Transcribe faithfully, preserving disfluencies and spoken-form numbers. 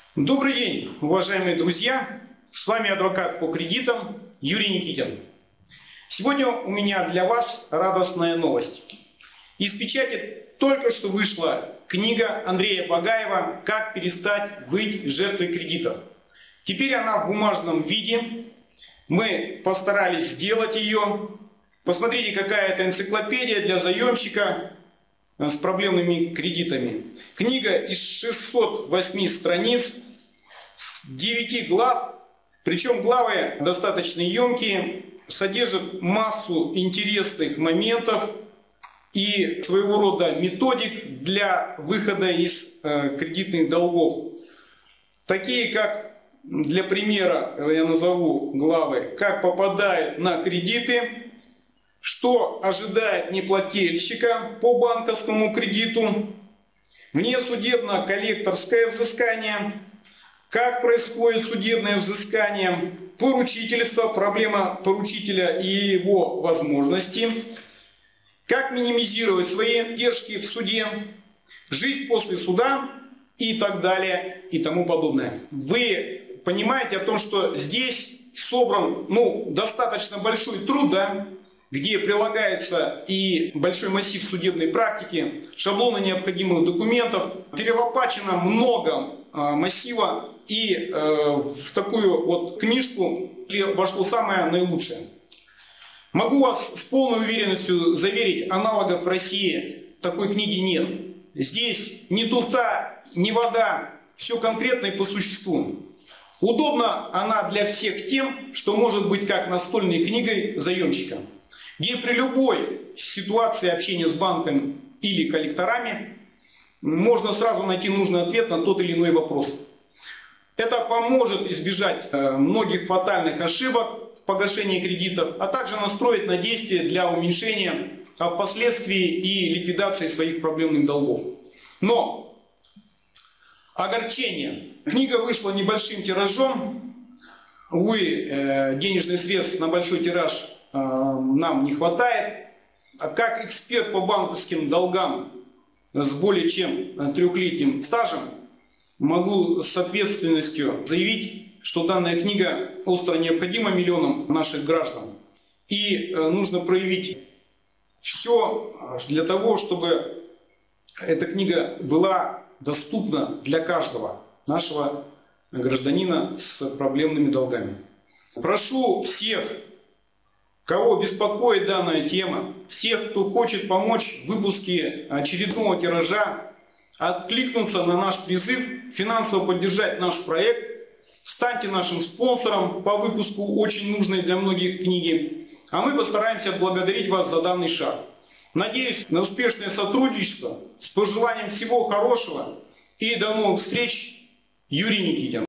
Добрый день, уважаемые друзья! С вами адвокат по кредитам Юрий Никитин. Сегодня у меня для вас радостная новость. Из печати только что вышла книга Андрея Багаева «Как перестать быть жертвой кредитов». Теперь она в бумажном виде. Мы постарались сделать ее. Посмотрите, какая это энциклопедия для заемщика с проблемными кредитами. Книга из шестисот восьми страниц, девяти глав, причем главы достаточно емкие, содержат массу интересных моментов и своего рода методик для выхода из э, кредитных долгов. Такие как, для примера, я назову главы, как попадают на кредиты, что ожидает неплательщика по банковскому кредиту, внесудебно-коллекторское взыскание, как происходит судебное взыскание, поручительство, проблема поручителя и его возможности, как минимизировать свои издержки в суде, жизнь после суда и так далее и тому подобное. Вы понимаете о том, что здесь собран ну, достаточно большой труд, да? Где прилагается и большой массив судебной практики, шаблоны необходимых документов, перелопачено много э, массива, и э, в такую вот книжку вошло самое наилучшее. Могу вас с полной уверенностью заверить, аналогов в России такой книги нет. Здесь ни туфта, ни вода, все конкретно и по существу. Удобна она для всех тем, что может быть как настольной книгой заемщика, где при любой ситуации общения с банком или коллекторами можно сразу найти нужный ответ на тот или иной вопрос. Это поможет избежать многих фатальных ошибок в погашении кредитов, а также настроить на действия для уменьшения последствий и ликвидации своих проблемных долгов. Но огорчение. Книга вышла небольшим тиражом. Увы, денежных средств на большой тираж нам не хватает. Как эксперт по банковским долгам с более чем трехлетним стажем могу с ответственностью заявить, что данная книга остро необходима миллионам наших граждан. И нужно проявить все для того, чтобы эта книга была доступна для каждого нашего гражданина с проблемными долгами. Прошу всех, кого беспокоит данная тема, всех, кто хочет помочь в выпуске очередного тиража, откликнуться на наш призыв, финансово поддержать наш проект, станьте нашим спонсором по выпуску очень нужной для многих книги, а мы постараемся отблагодарить вас за данный шаг. Надеюсь на успешное сотрудничество, с пожеланием всего хорошего и до новых встреч. Юрий Никитин.